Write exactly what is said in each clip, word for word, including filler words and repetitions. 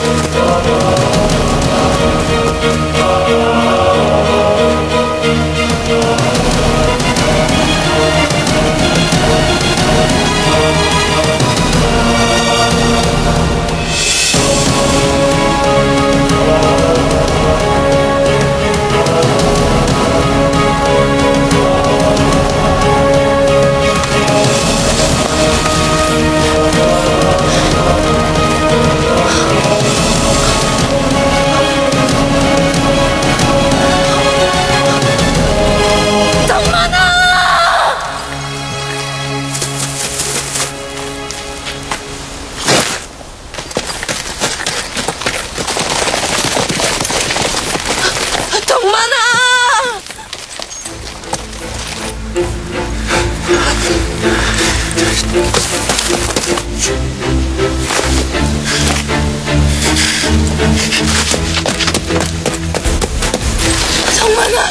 정만아!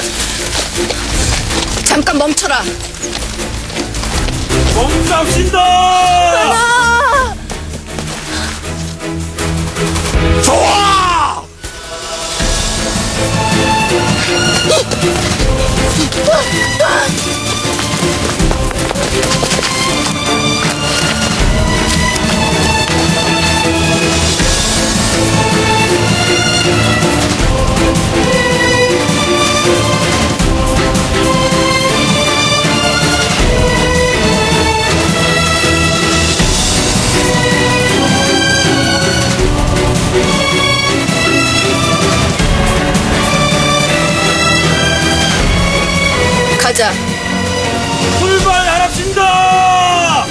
잠깐 멈춰라! 멈추신다! 정만아! 좋아! 가자. 출발하랍신다!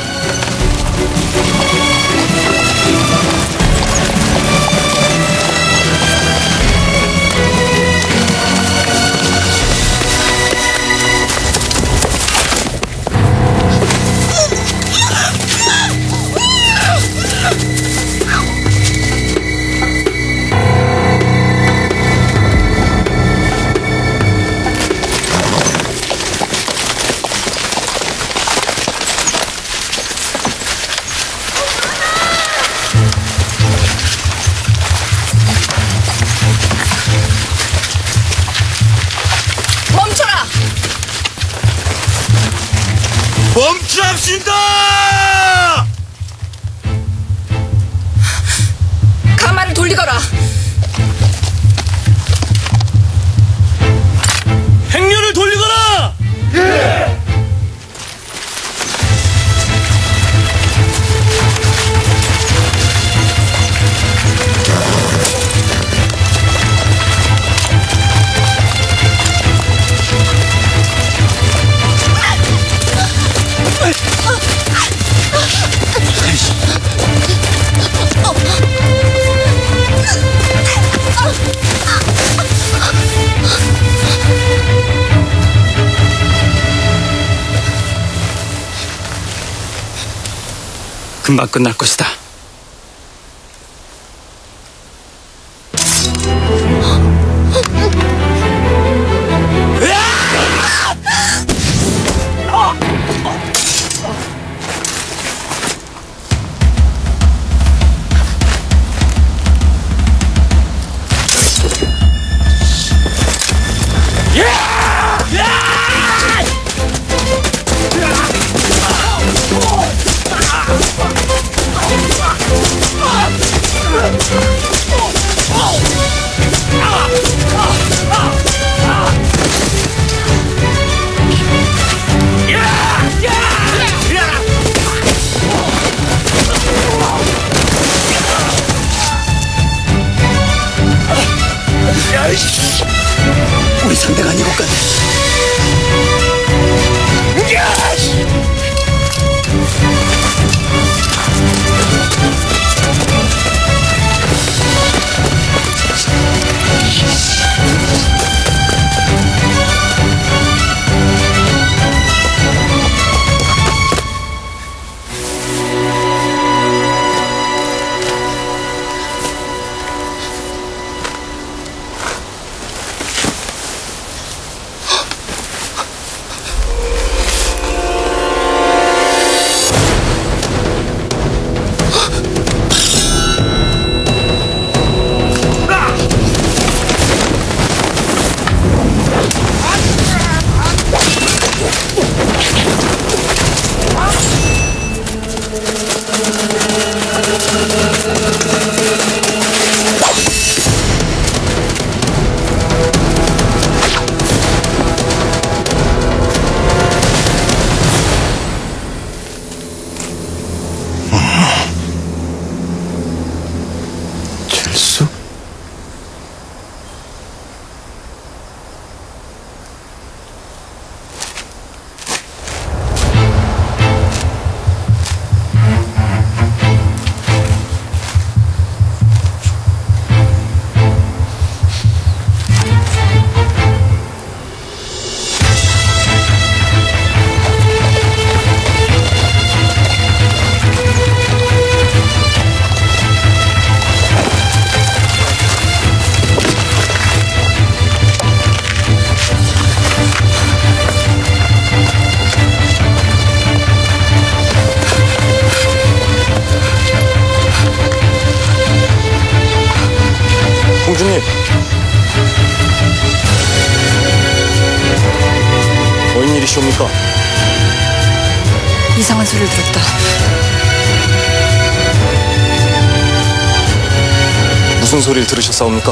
멈추랍신다! 가마를 돌리거라. 행렬을 돌리거라! 예! 금방 끝날 것이다. 우리 상대가 아닌 것 같네. 필수? 공주님, 뭔 일이시옵니까? 이상한 소리를 들었다. 무슨 소리를 들으셨사옵니까?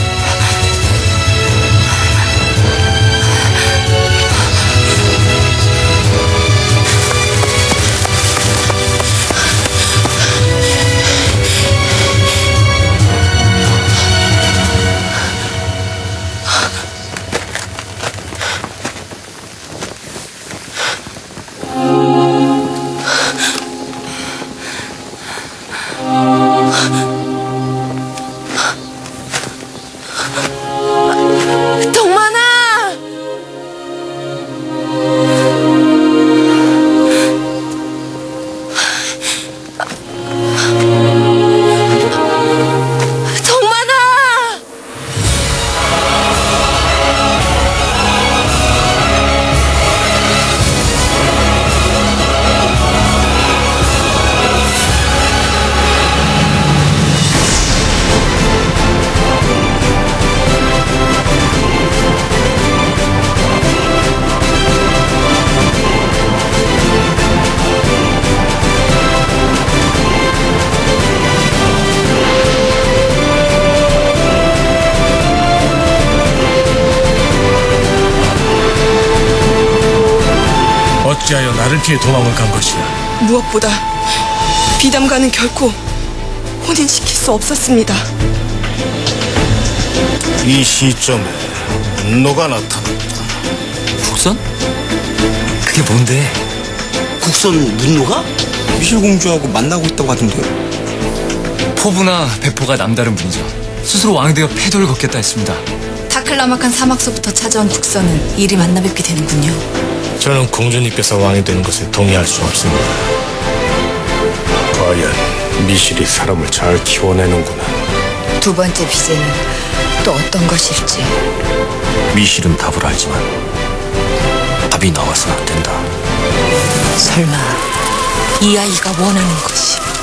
동만아! 동만아! 어찌하여 나를 피해 도망을 간 것이야? 무엇보다 비담과는 결코 혼인시킬 수 없었습니다. 이 시점에 분노가 나타났다. 국선? 그게 뭔데? 국선 문노가? 미실공주하고 만나고 있다고 하던데요. 포부나 배포가 남다른 분이죠. 스스로 왕이 되어 패도를 걷겠다 했습니다. 다클라막한 사막서부터 찾아온 국선을 이리 만나 뵙게 되는군요. 저는 공주님께서 왕이 되는 것에 동의할 수 없습니다. 과연 미실이 사람을 잘 키워내는구나. 두 번째 비제는 또 어떤 것일지. 미실은 답을 알지만 답이 나와서는 안 된다. 설마 이 아이가 원하는 것이